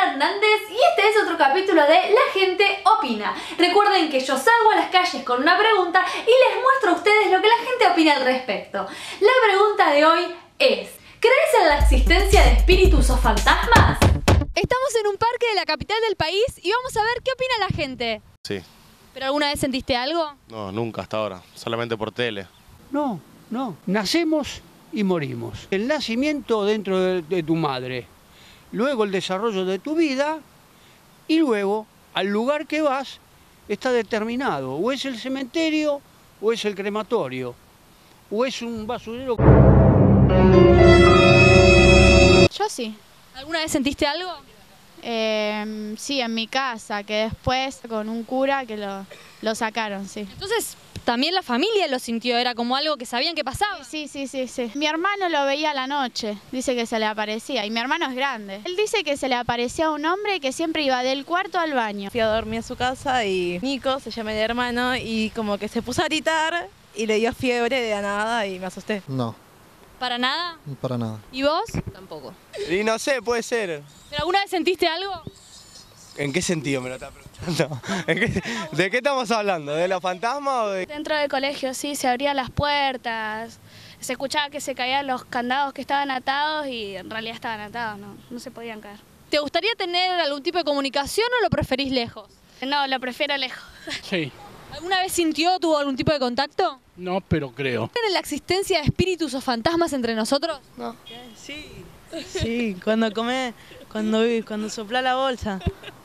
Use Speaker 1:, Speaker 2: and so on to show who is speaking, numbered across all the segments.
Speaker 1: Hernández y este es otro capítulo de La Gente Opina. Recuerden que yo salgo a las calles con una pregunta y les muestro a ustedes lo que la gente opina al respecto. La pregunta de hoy es: ¿crees en la existencia de espíritus o fantasmas?
Speaker 2: Estamos en un parque de la capital del país y vamos a ver qué opina la gente.
Speaker 3: Sí.
Speaker 2: ¿Pero alguna vez sentiste algo?
Speaker 3: No, nunca hasta ahora. Solamente por tele.
Speaker 4: No. Nacemos y morimos. El nacimiento dentro de tu madre, luego el desarrollo de tu vida y luego al lugar que vas está determinado. O es el cementerio o es el crematorio o es un basurero.
Speaker 5: Yo sí.
Speaker 2: ¿Alguna vez sentiste algo?
Speaker 5: Sí, en mi casa, que después con un cura que lo sacaron, sí.
Speaker 2: Entonces, también la familia lo sintió, era como algo que sabían que pasaba.
Speaker 5: Sí. Mi hermano lo veía a la noche, dice que se le aparecía, y mi hermano es grande. Él dice que se le aparecía un hombre que siempre iba del cuarto al baño.
Speaker 6: Fui a dormir a su casa y Nico, se llama el hermano, y como que se puso a gritar y le dio fiebre de la nada y me asusté.
Speaker 7: No,
Speaker 2: ¿Para nada?
Speaker 7: para nada.
Speaker 2: ¿Y vos?
Speaker 8: Tampoco.
Speaker 9: Y no sé, puede ser.
Speaker 2: ¿Pero alguna vez sentiste algo?
Speaker 9: ¿En qué sentido me lo está preguntando? ¿De qué estamos hablando? ¿De los fantasmas o de...?
Speaker 10: Dentro del colegio sí, se abrían las puertas, se escuchaba que se caían los candados que estaban atados y en realidad estaban atados, no se podían caer.
Speaker 2: ¿Te gustaría tener algún tipo de comunicación o lo preferís lejos?
Speaker 10: No, lo prefiero lejos.
Speaker 4: Sí,
Speaker 2: ¿Alguna vez tuvo algún tipo de contacto?
Speaker 4: no, pero creo.
Speaker 2: ¿Creen en la existencia de espíritus o fantasmas entre nosotros?
Speaker 6: No. Sí, cuando soplá la bolsa.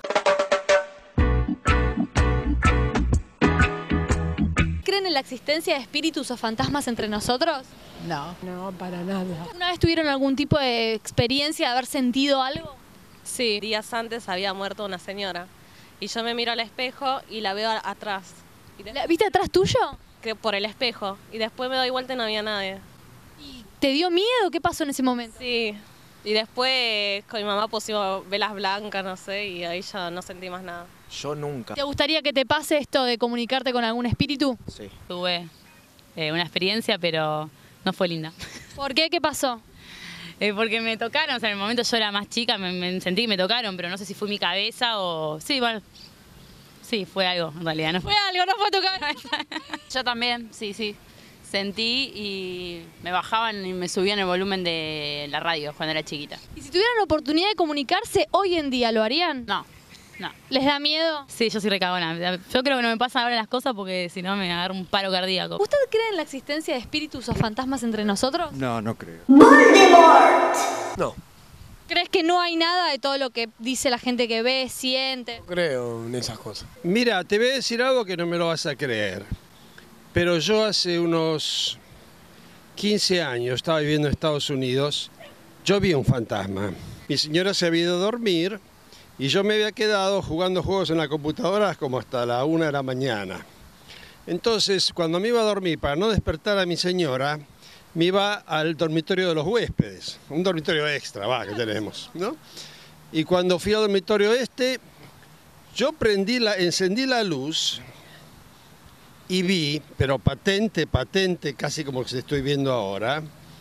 Speaker 2: ¿Creen en la existencia de espíritus o fantasmas entre nosotros?
Speaker 8: No, para nada.
Speaker 2: ¿Alguna vez tuvieron algún tipo de experiencia de haber sentido algo?
Speaker 8: Sí, días antes había muerto una señora y yo me miro al espejo y la veo atrás.
Speaker 2: ¿La viste atrás tuyo?
Speaker 8: Por el espejo y después me doy vuelta y no había nadie.
Speaker 2: ¿Y te dio miedo? ¿Qué pasó en ese momento?
Speaker 8: Sí, y después con mi mamá pusimos velas blancas, no sé, y ahí ya no sentí más nada.
Speaker 9: Yo nunca.
Speaker 2: ¿Te gustaría que te pase esto de comunicarte con algún espíritu?
Speaker 9: Sí.
Speaker 11: Tuve una experiencia, pero no fue linda.
Speaker 2: ¿Por qué? ¿Qué pasó?
Speaker 11: Porque me tocaron, o sea, en el momento yo era más chica, me sentí que me tocaron, pero no sé si fue mi cabeza o... Sí, bueno, sí, fue algo, en realidad. No
Speaker 2: Fue algo, no fue tu cabeza.
Speaker 11: Yo también, sí. Sentí y me bajaban y me subían el volumen de la radio cuando era chiquita.
Speaker 2: ¿Y si tuvieran la oportunidad de comunicarse hoy en día, lo harían?
Speaker 11: No.
Speaker 2: ¿Les da miedo?
Speaker 11: Sí, yo soy recagona. Yo creo que no me pasan ahora las cosas porque si no me agarra un paro cardíaco.
Speaker 2: ¿Usted cree en la existencia de espíritus o fantasmas entre nosotros?
Speaker 7: No creo.
Speaker 9: No.
Speaker 2: ¿Crees que no hay nada de todo lo que dice la gente que ve, siente?
Speaker 9: No creo en esas cosas.
Speaker 12: Mira, te voy a decir algo que no me lo vas a creer, pero yo hace unos 15 años estaba viviendo en Estados Unidos, yo vi un fantasma. Mi señora se había ido a dormir y yo me había quedado jugando juegos en la computadora como hasta la 1 de la mañana. Entonces, cuando me iba a dormir, para no despertar a mi señora, me iba al dormitorio de los huéspedes, un dormitorio extra, que tenemos, ¿no? Y cuando fui al dormitorio yo encendí la luz y vi, pero patente, casi como se estoy viendo ahora,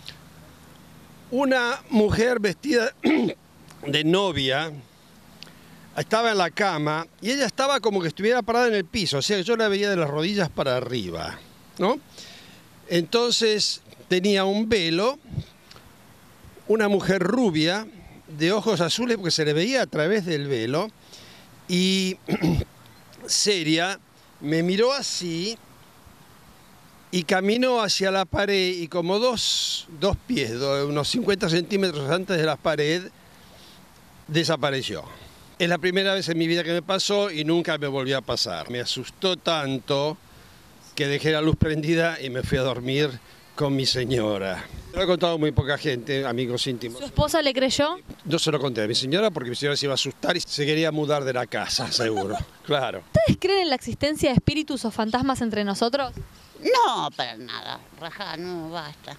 Speaker 12: una mujer vestida de novia, estaba en la cama y ella estaba como que estuviera parada en el piso, o sea, yo la veía de las rodillas para arriba, ¿no? Entonces tenía un velo, una mujer rubia, de ojos azules porque se le veía a través del velo, y seria, me miró así y caminó hacia la pared y como dos pies, unos 50 centímetros antes de la pared, desapareció. Es la primera vez en mi vida que me pasó y nunca me volvió a pasar. Me asustó tanto que dejé la luz prendida y me fui a dormir con mi señora. Lo ha contado muy poca gente, amigos íntimos.
Speaker 2: ¿Su esposa le creyó?
Speaker 12: No se lo conté a mi señora porque mi señora se iba a asustar y se quería mudar de la casa, seguro. Claro.
Speaker 2: ¿Ustedes creen en la existencia de espíritus o fantasmas entre nosotros?
Speaker 13: No, para nada. Rajá, no, basta.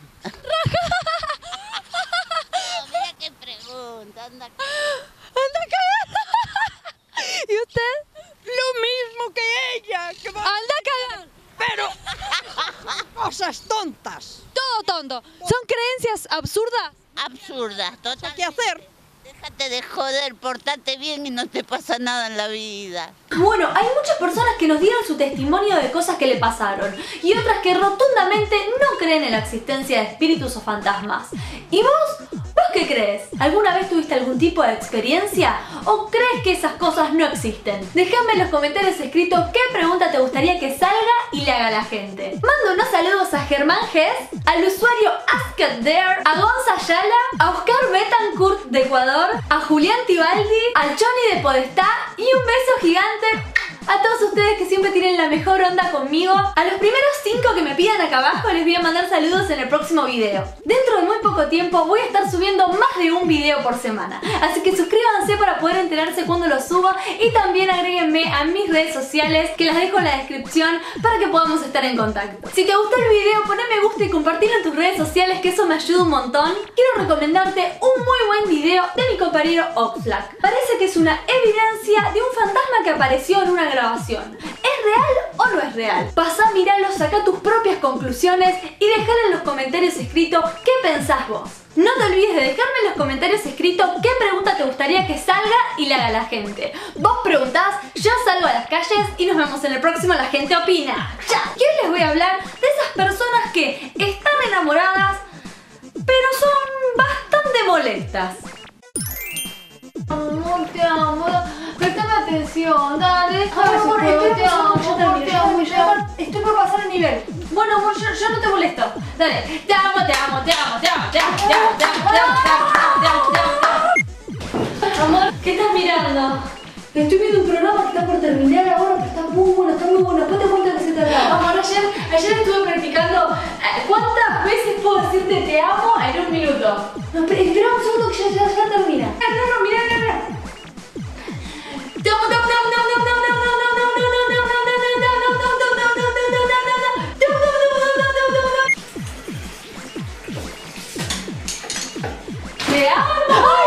Speaker 13: Mira qué pregunta, anda
Speaker 2: cagando. ¿Y usted?
Speaker 6: Lo mismo que ella.
Speaker 2: ¡Anda a cagar!
Speaker 6: Pero cosas tontas.
Speaker 2: Todo tonto. ¿Son creencias absurdas?
Speaker 13: absurdas, total.
Speaker 6: ¿Qué hacer?
Speaker 13: Déjate de joder, portate bien y no te pasa nada en la vida.
Speaker 1: Bueno, hay muchas personas que nos dieron su testimonio de cosas que le pasaron y otras que rotundamente no creen en la existencia de espíritus o fantasmas. ¿Y vos? ¿Vos qué crees? ¿Alguna vez tuviste algún tipo de experiencia? ¿O crees que esas cosas no existen? Déjame en los comentarios escritos qué pregunta te gustaría que salga y le haga a la gente. Mando unos saludos a Germán Gess, al usuario AskItThere, a Gonza Ayala, a Oscar Betancourt de Ecuador, a Julián Tibaldi, al Johnny de Podestá y un beso gigante a todos ustedes que siempre tienen la mejor onda conmigo. A los primeros 5 que me pidan acá abajo les voy a mandar saludos en el próximo video. Dentro de muy poco tiempo voy a estar subiendo más de un video por semana, así que suscríbanse para poder enterarse cuando lo subo y también agréguenme a mis redes sociales que las dejo en la descripción para que podamos estar en contacto. Si te gustó el video, poné me gusta y compartirlo en tus redes sociales, que eso me ayuda un montón. Quiero recomendarte un muy buen video de mi compañero Oxlack. Parece que es una evidencia de un fantasma que apareció en una grabación. ¿Es real o no es real? Pasá, miralo, saca tus propias conclusiones y dejad en los comentarios escritos qué pensás vos. No te olvides de dejarme en los comentarios escritos qué pregunta te gustaría que salga y le haga a la gente. Vos preguntás, yo salgo a las calles y nos vemos en el próximo La Gente Opina. ¡Chao! Y hoy les voy a hablar de esas personas que están enamoradas pero son bastante molestas. Amor, te amo. Prestame atención, dale. Amor, estoy por pasar el nivel. Bueno, amor, yo no te molesto. Dale. Te amo. Amor, ¿qué estás mirando? Estoy viendo un programa que está por terminar ahora, pero está muy bueno. Después te cuento de qué se trata. Amor, ayer estuve practicando cuántas veces puedo decirte te amo en un minuto. No, espera un segundo que ya termina. No, mira. Te amo. ¡Te amo!